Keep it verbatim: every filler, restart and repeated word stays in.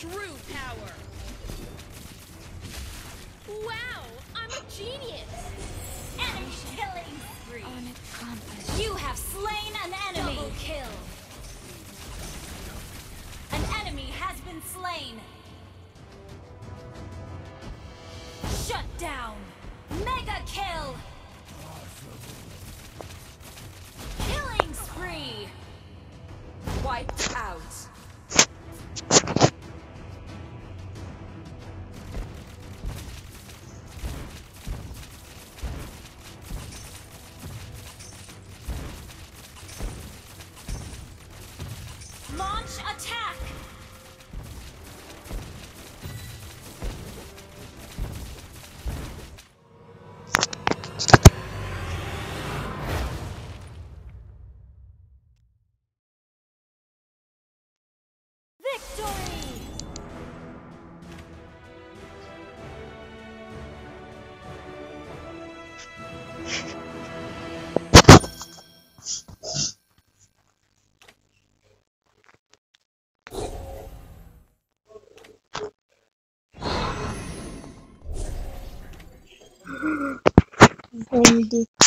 true power. Wow, I'm a genius. Enemy killing spree. Unaccomplished. You have slain an enemy. Double kill. An enemy has been slain. Shut down. Mega kill. Killing spree. Wiped out. Launch attack! Victory! Goldie.